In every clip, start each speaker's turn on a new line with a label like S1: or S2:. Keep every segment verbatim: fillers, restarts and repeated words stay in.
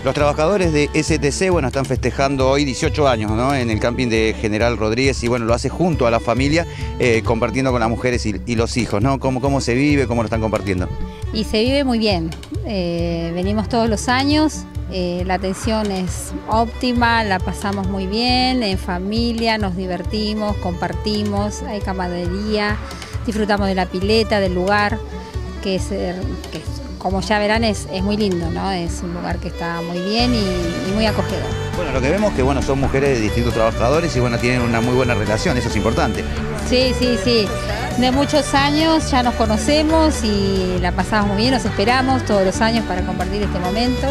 S1: Los trabajadores de S T C, bueno, están festejando hoy dieciocho años, ¿no?, en el camping de General Rodríguez, y bueno, lo hace junto a la familia, eh, compartiendo con las mujeres y, y los hijos, ¿no? ¿Cómo, cómo se vive, cómo lo están compartiendo?
S2: Y se vive muy bien. Eh, venimos todos los años, eh, la atención es óptima, la pasamos muy bien, en familia, nos divertimos, compartimos, hay camaradería, disfrutamos de la pileta, del lugar, que es... Que es como ya verán, es, es muy lindo, ¿no? Es un lugar que está muy bien y, y muy acogedor.
S1: Bueno, lo que vemos es que bueno, son mujeres de distintos trabajadores y bueno, tienen una muy buena relación, eso es importante.
S2: Sí, sí, sí. De muchos años ya nos conocemos y la pasamos muy bien, nos esperamos todos los años para compartir este momento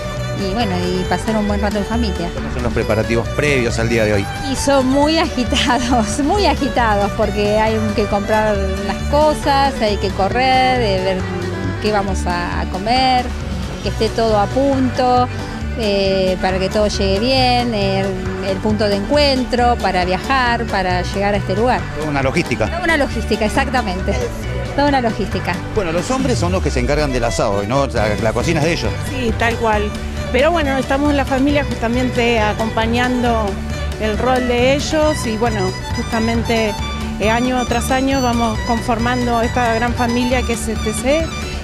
S2: y bueno, y pasar un buen rato en familia.
S1: ¿Cómo son los preparativos previos al día de hoy?
S2: Y son muy agitados, muy agitados, porque hay que comprar las cosas, hay que correr, de ver qué vamos a comer, que esté todo a punto, eh, para que todo llegue bien, el, el punto de encuentro, para viajar, para llegar a este lugar.
S1: Toda una logística.
S2: Toda una logística, exactamente. Toda una logística.
S1: Bueno, los hombres son los que se encargan del asado, ¿no? O sea, la cocina es de ellos.
S3: Sí, tal cual. Pero bueno, estamos en la familia justamente acompañando el rol de ellos y bueno, justamente eh, año tras año vamos conformando esta gran familia que es S T C.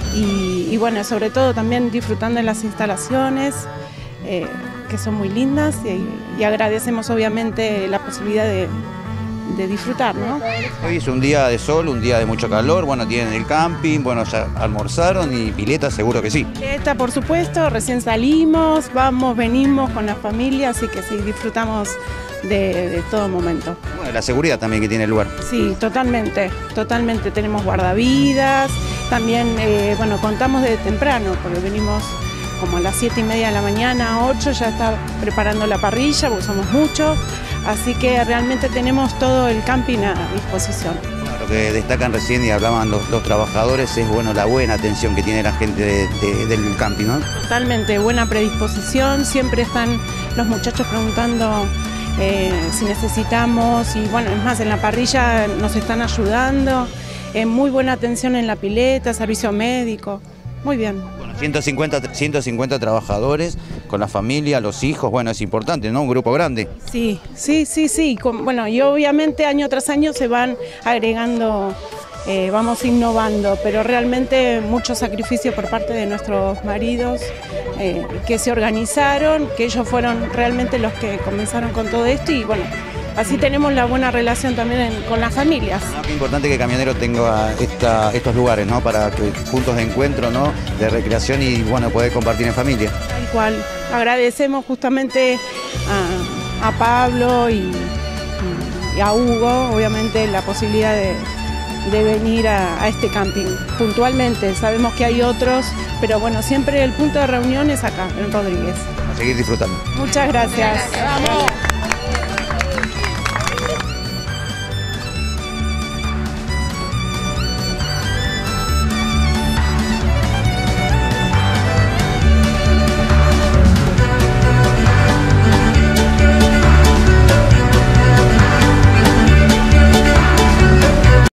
S3: Y, y bueno, sobre todo también disfrutando de las instalaciones, eh, que son muy lindas y, y agradecemos obviamente la posibilidad de, de disfrutar, ¿no?
S1: Hoy es un día de sol, un día de mucho calor, bueno, tienen el camping, bueno, ya almorzaron y pileta seguro que sí.
S3: Pileta, por supuesto, recién salimos, vamos, venimos con la familia, así que sí, disfrutamos de, de todo momento.
S1: Bueno, la seguridad también que tiene el lugar.
S3: Sí, totalmente, totalmente, tenemos guardavidas. También, eh, bueno, contamos desde temprano, porque venimos como a las siete y media de la mañana, ocho, ya está preparando la parrilla, porque somos muchos, así que realmente tenemos todo el camping a disposición.
S1: Bueno, lo que destacan recién y hablaban los, los trabajadores es, bueno, la buena atención que tiene la gente de, de, del camping, ¿no?
S3: Totalmente, buena predisposición, siempre están los muchachos preguntando eh, si necesitamos, y bueno, es más, en la parrilla nos están ayudando. Eh, muy buena atención en la pileta, servicio médico, muy bien.
S1: Bueno, ciento cincuenta trabajadores con la familia, los hijos, bueno, es importante, ¿no? Un grupo grande.
S3: Sí, sí, sí, sí. Con, bueno, y obviamente año tras año se van agregando, eh, vamos innovando, pero realmente mucho sacrificio por parte de nuestros maridos eh, que se organizaron, que ellos fueron realmente los que comenzaron con todo esto y bueno, así tenemos la buena relación también en, con las familias.
S1: No, qué importante que Camionero tenga esta, estos lugares, ¿no? Para que, puntos de encuentro, ¿no? De recreación y bueno, poder compartir en familia.
S3: Tal cual. Agradecemos justamente a, a Pablo y, y a Hugo, obviamente, la posibilidad de, de venir a, a este camping. Puntualmente, sabemos que hay otros, pero bueno, siempre el punto de reunión es acá, en Rodríguez.
S1: A seguir disfrutando.
S3: Muchas gracias.
S2: Vamos.